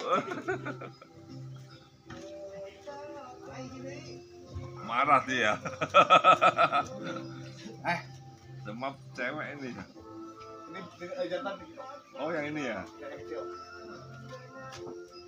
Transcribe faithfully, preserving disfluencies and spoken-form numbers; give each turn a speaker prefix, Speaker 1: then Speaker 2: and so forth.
Speaker 1: Marah dia.
Speaker 2: Eh,
Speaker 1: Demam cewek ini.
Speaker 2: ini jantan.
Speaker 1: Oh, yang ini ya?
Speaker 2: Yang kecil.